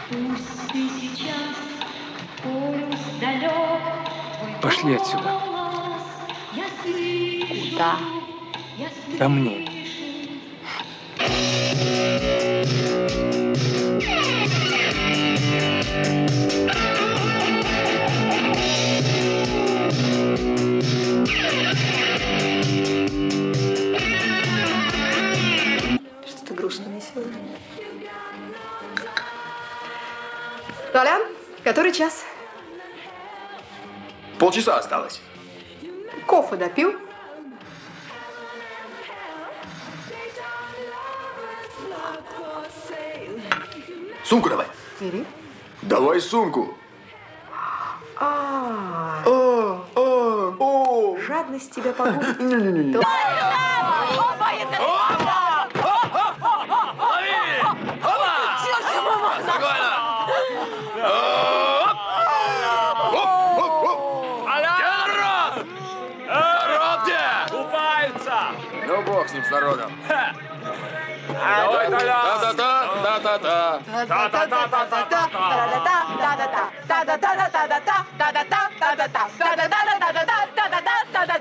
Пошли отсюда. Куда? Ко мне. Что-то грустно мне сегодня. Толя, который час? Полчаса осталось. Кофе допил? Сумку давай. Бери. Давай сумку. Жадность тебя погубит. Не-не-не. Ну, бог с ним, с народом. Давай, Толя. Да-да-да.